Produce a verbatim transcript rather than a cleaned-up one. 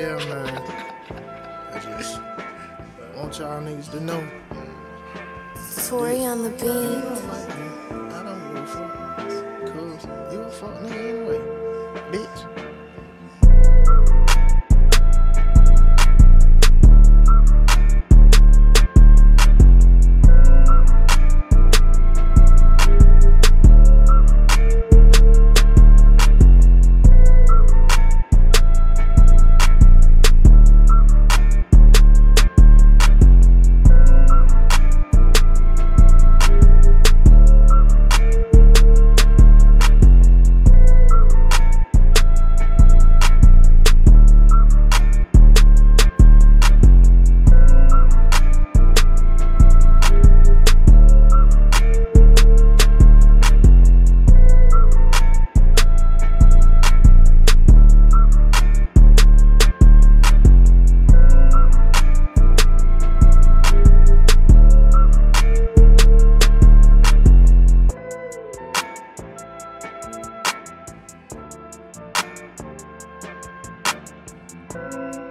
yeah, man. I just want y'all niggas to know. Tory on the You beat. don't like me. I don't give a fuck. Cause you a fuck nigga anyway, bitch. Thank you.